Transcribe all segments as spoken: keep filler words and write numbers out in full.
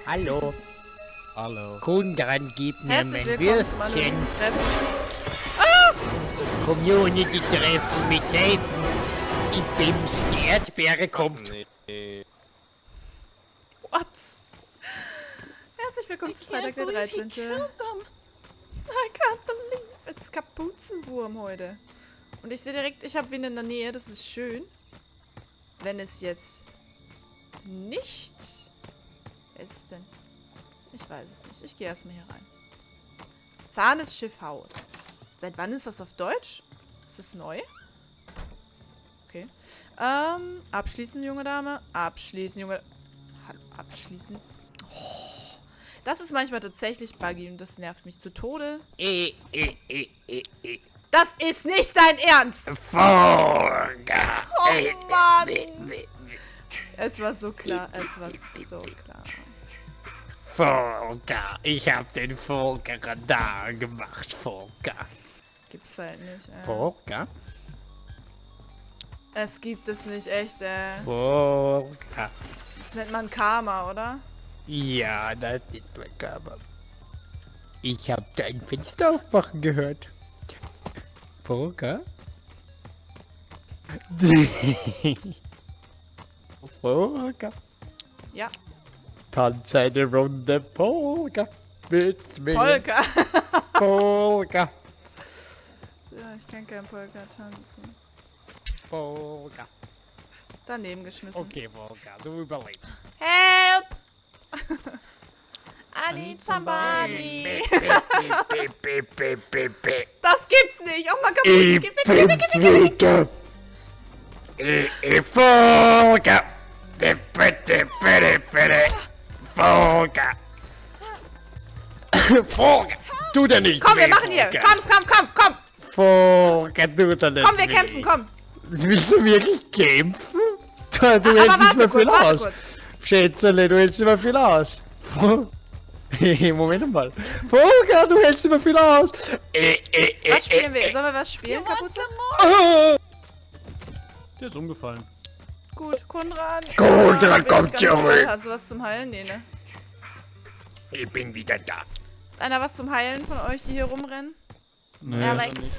Hallo. Hallo. Kundran, gib mir Herzlich mein willkommen zum Würstchen. anonymen Treffen. Community-Treffen mit Seiten. Ich bin's, die Erdbeere kommt. Nee. What? Herzlich willkommen zu Freitag der dreizehnte I can't believe es ist Kapuzenwurm heute. Und ich sehe direkt, ich habe wen in der Nähe, das ist schön. Wenn es jetzt nicht... Wer ist es denn? Ich weiß es nicht. Ich gehe erstmal hier rein. Zahn des Schiffhaus. Seit wann ist das auf Deutsch? Ist das neu? Okay. Ähm, abschließen, junge Dame. Abschließen, junge... Hallo, abschließen. Oh, das ist manchmal tatsächlich buggy und das nervt mich zu Tode. Eh, eh, eh, eh, eh. Das ist nicht dein Ernst! Folger. Oh Eh, Mann! eh, eh, eh. Es war so klar, es war so klar. Folger. Ich hab den Folger-Radar gemacht, Folger. Gibt's halt nicht, ey. Folger? Es gibt es nicht, echt, ey. Folger. Das nennt man Karma, oder? Ja, das ist mein Körper. Ich hab dein Fenster aufmachen gehört. Folger? Folger? Ja. Tanz eine Runde Polka mit mir. Polka. Polka. Ja, ich kann kein Polka tanzen. Polka. Daneben geschmissen. Okay, Polka, du überlebst. Help! I need somebody. Das gibt's nicht. Oh mein Gott, Ich gib weg, gib weg, gib weg, gib weg. bin Ich Folger. Bitte, bitte, bitte. Folger. Folger. Tu da nicht Komm, wir weh, machen hier. Folger. Kampf, Kampf, Kampf, komm. Folger, tu da nicht Komm, wir weh. kämpfen, komm. Willst du wirklich kämpfen? Du, du Aber hältst nicht warte mehr kurz, viel warte aus. kurz. Schätzele, du hältst nicht mehr viel aus. Hey, Moment mal. Volker, du hältst nicht mehr viel aus. Äh, äh, äh, Was spielen äh, wir? Sollen wir was spielen, Kapuze? äh. Der ist umgefallen. Gut, Konrad. Konrad Ja, bin ich kommt ganz zurück. voll. Hast du was zum Heilen? Nee, ne? Ich bin wieder da. Hat einer was zum Heilen von euch, die hier rumrennen? Nee, Alex.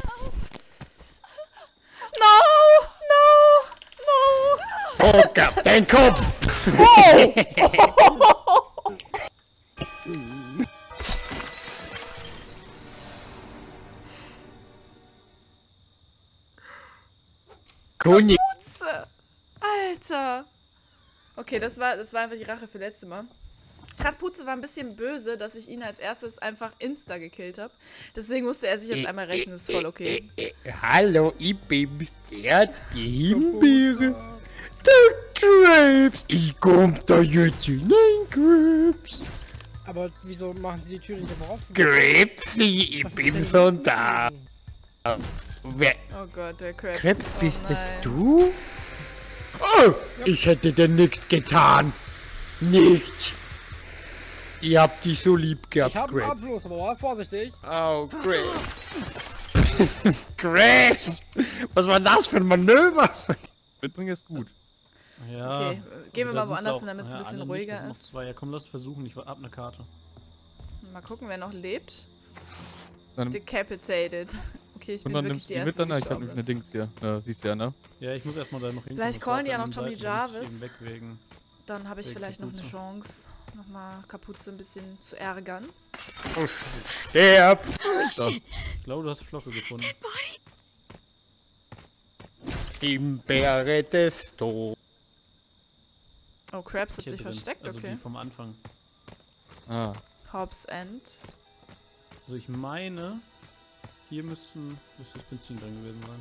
No! No! No! Volker, dein Kopf. König. Kapuze! Alter! Okay, das war, das war einfach die Rache für letztes Mal. Kapuze war ein bisschen böse, dass ich ihn als erstes einfach insta gekillt habe. Deswegen musste er sich jetzt einmal rechnen, ist voll okay. Äh, äh, äh, hallo, ich bin der die Himbeere. Der Grapes. Ich komm da jetzt hinein, Grapes. Aber wieso machen sie die Tür nicht immer offen? Grapesy, ich Was ist bin denn so los? da. Wer? Oh Gott, der Krebs. Krebs, oh bist das nein. du? Oh, ich hätte dir nichts getan. Nichts. Ich hab dich so lieb gehabt, Ich habe einen Krebs. Abfluss, aber war vorsichtig. Oh, Krebs. Krebs. Was war das für ein Manöver? Mitbringen ist gut. Ja. Okay, gehen wir da mal woanders sind's hin, damit es ein ja, bisschen alle ruhiger nicht, das sind ist. noch zwei. Ja, komm, lass versuchen. Ich hab eine Karte. Mal gucken, wer noch lebt. Dann, Decapitated. Okay, ich und bin dann wirklich nimmst die du die erste, mit, dann? die Ich hab gestorben nämlich eine ist. Dings hier. Ja, siehst du ja, ne? Ja, ich muss erstmal da noch hin. Vielleicht callen die ja noch Tommy Jarvis. Eben wegwegen. Dann habe ich Wegen vielleicht noch eine Kapuze. Chance, nochmal Kapuze ein bisschen zu ärgern. Sterb. Ich glaube, du hast Flocke gefunden. Himbeere des Todes. Oh, Krabs hat Hier sich drin. versteckt, Also okay. die vom Anfang. Ah. Hobbs End. Also ich meine, hier müssten, müsste das Benzin drin gewesen sein.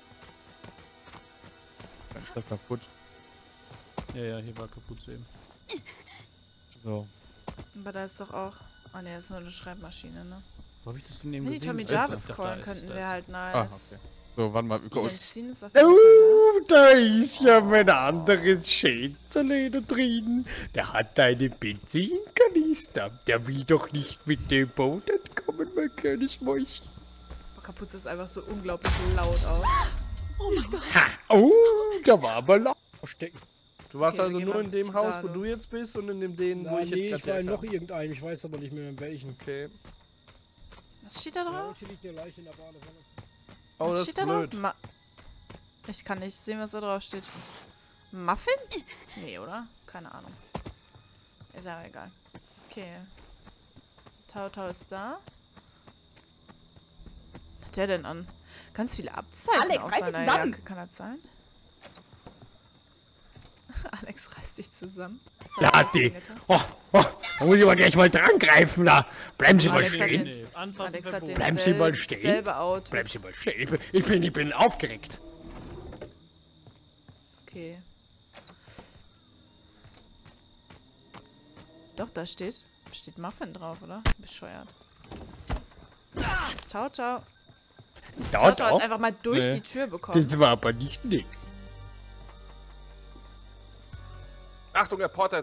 Dann ist er kaputt. Ja, ja, hier war Kapuze eben. So. Aber da ist doch auch... Oh ne, das ist nur eine Schreibmaschine, ne? Wo hab ich das denn eben Wenn die gesehen? Tommy Da ist er. Jarvis Ach, da callen ist könnten, es, da wäre ist halt Ah, nice. okay. So, warte mal. Die Guck. Benzin ist auf jeden Fall Oh, da ist ja mein anderes Schätzele da drin. Der hat einen Benzinkanister. Der will doch nicht mit dem Boot entkommen, mein kleines Mäuschen. da. Oh, Kapuze ist einfach so unglaublich laut auch. Ha! Oh, da war aber laut. Verstecken. Du warst Okay, wir also gehen nur mal in dem zu Haus, wo Dalu. du jetzt bist und in dem den, wo Na, ich nee, jetzt ich war gerade in noch herkam. irgendeinem, ich weiß aber nicht mehr in welchen. Okay. Was steht da Ja, drauf? hier liegt eine Leiche in der Badewanne. Oh, Was das steht ist da blöd. drauf? Ma ich kann nicht sehen, was da drauf steht. Muffin? Nee, oder? Keine Ahnung. Ist ja egal. Okay. Tau Tau ist da. Was hat der denn an? Ganz viele Abzeichen Alex, auf reiß dich seiner zusammen! Jacke. Kann das sein? Alex reißt dich zusammen. Was hat Ja, Alex die. denn getan? Oh, oh, da muss ich aber gleich mal dran greifen da. Bleiben Sie mal Alex hat stehen. den- Nee, anfassen Alex hat verboten. den Bleiben Sie mal selb- stehen. selbe Outfit. Bleiben Sie mal stehen. Ich bin, ich bin, ich bin aufgeregt. Okay. Doch, da steht. Steht Muffin drauf, oder? Bescheuert. Ciao, ciao. Da, Ciao, ciao hat doch. einfach mal durch Nee. die Tür bekommen. Das war aber nicht nix. Achtung, der Porter.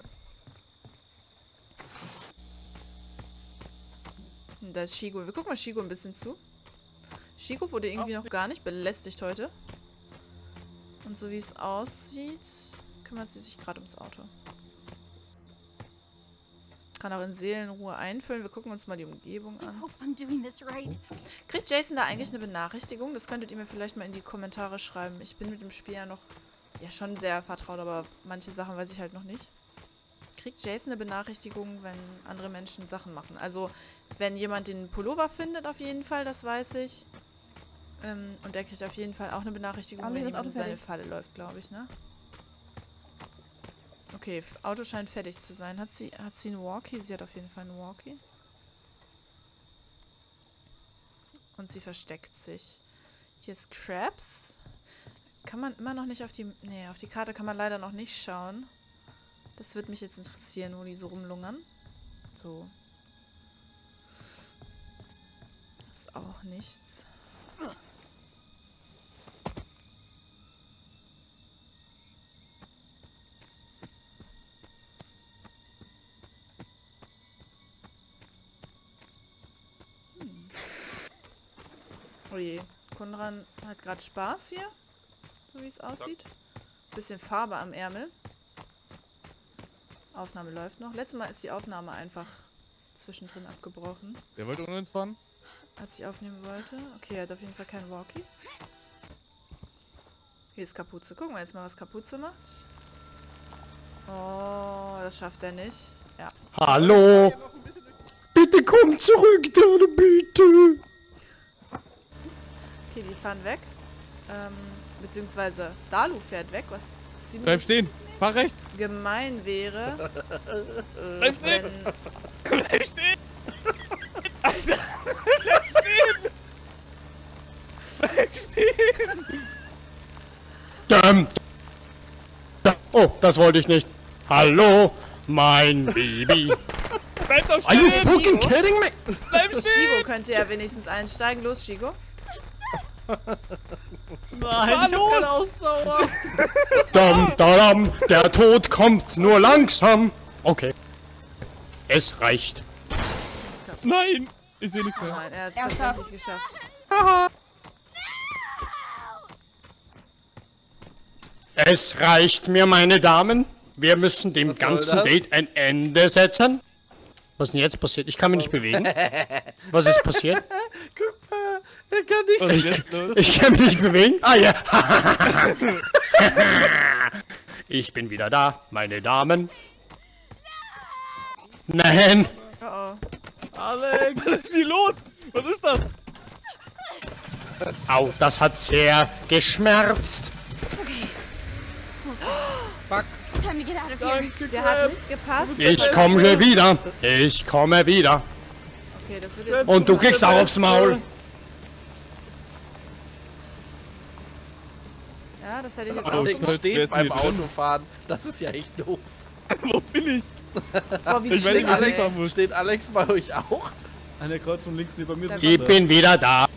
Und da ist Shigo. Wir gucken mal Shigo ein bisschen zu. Shigo wurde irgendwie noch gar nicht belästigt heute. Und so wie es aussieht, kümmert sie sich gerade ums Auto. Kann auch in Seelenruhe einfüllen. Wir gucken uns mal die Umgebung I an. hope I'm doing this right. Kriegt Jason da eigentlich eine Benachrichtigung? Das könntet ihr mir vielleicht mal in die Kommentare schreiben. Ich bin mit dem Spiel ja noch ja schon sehr vertraut, aber manche Sachen weiß ich halt noch nicht. Kriegt Jason eine Benachrichtigung, wenn andere Menschen Sachen machen? Also, wenn jemand den Pullover findet, auf jeden Fall, das weiß ich. Ähm, und der kriegt auf jeden Fall auch eine Benachrichtigung, Haben wir wenn das jemand in Auto seine fertig? Falle läuft, glaube ich, ne? Okay, F- Auto scheint fertig zu sein. Hat sie, hat sie einen Walkie? Sie hat auf jeden Fall einen Walkie. Und sie versteckt sich. Hier ist Krabs. Kann man immer noch nicht auf die... Nee, auf die Karte kann man leider noch nicht schauen. Das würde mich jetzt interessieren, wo die so rumlungern. So. Ist auch nichts. Hm. Oh je. Konran hat gerade Spaß hier. So wie es aussieht. Bisschen Farbe am Ärmel. Aufnahme läuft noch. Letztes Mal ist die Aufnahme einfach zwischendrin abgebrochen, Der wollte ohne uns fahren? als ich aufnehmen wollte. Okay, er hat auf jeden Fall keinen Walkie. Hier ist Kapuze. Gucken wir jetzt mal, was Kapuze macht. Oh, das schafft er nicht. Ja. Hallo. Bitte komm zurück, Dane, bitte. Okay, die fahren weg. Ähm, beziehungsweise Dalu fährt weg, was ziemlich Bleib stehen! Fahr rechts! gemein wäre, Bleib stehen! wenn... Bleib stehen! Alter! Bleib stehen! Bleib stehen! Ähm. Da- Oh, das wollte ich nicht. Hallo, mein Baby. Bleib doch Are you stehen! fucking kidding me? Bleib stehen! Shigo könnte ja wenigstens einsteigen. Los, Shigo. Nein, ich hab keine Ausdauer. Dam, dadam, der Tod kommt nur langsam. Okay. Es reicht. Nein! Ich sehe nichts mehr. Nein, er hat es Ernsthaft? tatsächlich geschafft. Es reicht mir, meine Damen. Wir müssen dem Was soll ganzen das? Date ein Ende setzen. Was ist denn jetzt passiert? Ich kann mich nicht bewegen. Was ist passiert? Guck mal, er kann nicht. Was ist jetzt los? Ich kann mich nicht bewegen. Ah ja. Ich bin wieder da, meine Damen. Nein. Oh oh. Alex! Was ist hier los? Was ist das? Au, das hat sehr geschmerzt. Time to get out of here. Der hat nicht gepasst. Ich komme wieder. Ich komme wieder. Okay, das wird jetzt... Und du kriegst auch aufs Maul. Ja, das hätte ich jetzt auch Alex gemacht. steht Wer ist beim denn hier drin? Autofahren. Das ist ja echt doof. Wo bin ich? Boah, wie Ich weiß schlimm, nicht, was ich ey. machen muss. Steht Alex bei euch auch? An der Kreuzung links neben mir. Da- Ich bin wieder da.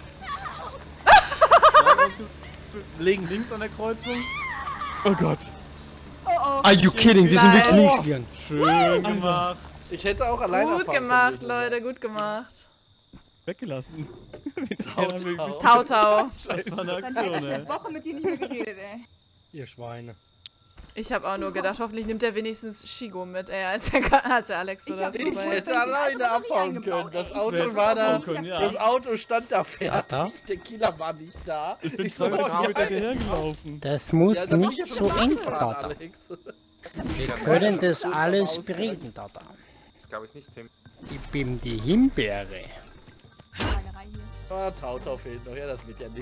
Links. Links an der Kreuzung. Oh Gott. Oh oh. Are you kidding? Die sind wirklich links gegangen. Schön gemacht. Ich hätte auch alleine Gut gemacht, Leute, gut gemacht. Weggelassen. Tau, Tau, Tau. Das war eine Dann hätte ich Aktion, ey. eine Woche mit dir nicht mehr geredet, ey. Ihr Schweine. Ich habe auch nur gedacht, hoffentlich nimmt er wenigstens Shigo mit, ey, als er, als er Alex oder Ich vorbei. hätte alleine abhauen können. Das Auto hättest war da. abhauen können, ja. Das Auto stand da Tata? fertig. Der Killer war nicht da. Ich bin so, zwei oh, Kilometer ja. hergelaufen. Das muss Ja, da bin ich ja nicht schon so mal eng, gefahren, Tata. Alex. Wir können das alles bereden, Tata. Das glaube ich nicht, Tim. Ich bin die Himbeere. Schweinerei hier. Ah, Tautau fehlt noch. Ja, das wird ja nicht.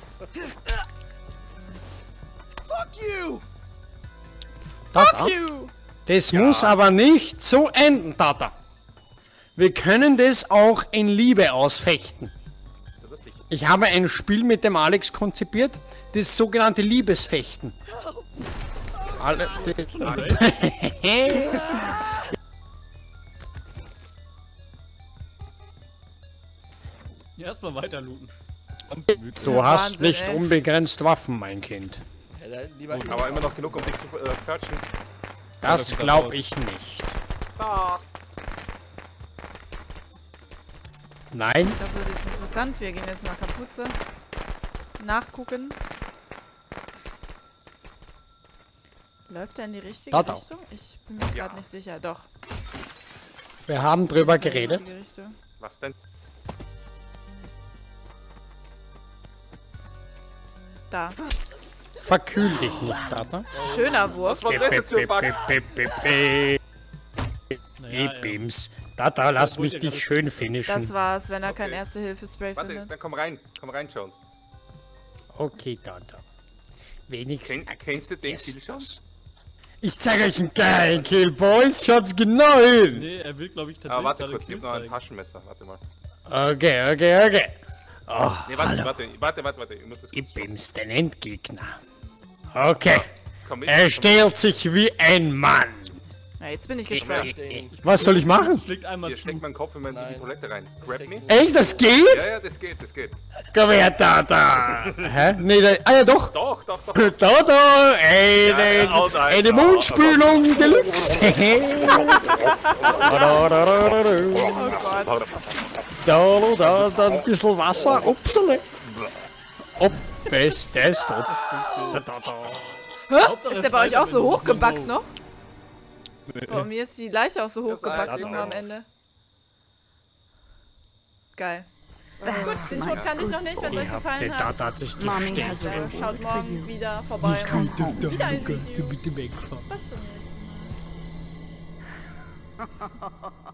Tata, Pew! das muss aber nicht so enden, Tata. Wir können das auch in Liebe ausfechten. So, das sicher. Ich habe ein Spiel mit dem Alex konzipiert, das sogenannte Liebesfechten. Alle, Ja, erstmal weiter looten. du hast Wahnsinn, nicht ey. unbegrenzt Waffen, mein Kind. Ja, dann lieber Aber immer noch genug, um dich zu äh, perchen. Das glaube ich nicht. Ah. Das Nein, wird jetzt interessant. Wir gehen jetzt mal Kapuze. Nachgucken. Läuft er in die richtige Tata. Richtung? Ich bin mir gerade nicht sicher. Doch. wir haben drüber In die geredet. richtige Richtung. Was denn? Da. Verkühl dich nicht, Tata. Schöner Wurf. Was war das jetzt für ein Bug? Naja, ja. Bims. Tata, lass wollte mich ja dich gerade schön finishen. Das war's, wenn er kein Okay. Erste-Hilfe-Spray Warte, findet. dann komm rein. Komm rein, Jones. Okay, Tata. Wenigstens. Kenn, kennst du den Kill akzeptierst schon? das. Ich zeige euch einen geilen Kill, Boys. Schaut's genau hin. Nee, er will, glaube ich, tatsächlich. Aber warte gerade kurz, ich hab Kill noch ein zeigen. Taschenmesser. Warte mal. Okay, okay, okay. Oh, Nee, warte, warte, warte, warte, warte. Ich muss das kurz ich bin's, den Endgegner. Okay. Komm mit. Er komm mit. stellt sich wie ein Mann. Ja, jetzt bin ich Komm gespannt. her. Was soll ich machen? Schlägt einmal Hier, zu. steck meinen Kopf in, mein, in die Nein. Toilette rein. Grab me. Ey, das geht? Ja, ja, das geht, das geht. Komm her, Tata. Hä? Nee, da, ah ja, doch. Doch, doch, doch. Tata, eine, Ja, ja, haut rein, eine ja, Mundspülung Deluxe. Oh Gott. Da, da, da, ein bisschen Wasser. Upsale. Ob, das, das, da, da, da. Ist der bei euch auch so hochgebackt noch? Bei mir ist die Leiche auch so hochgebackt geht nochmal am raus. Ende. Geil. Gut, den Tod kann ich noch nicht, wenn es euch gefallen Der hat. Tata hat sich Mommy gestellt. has a Äh, reward schaut for morgen you. wieder vorbei. und Wieder ein Video. Bitte wegfahren. Bis zum nächsten Mal.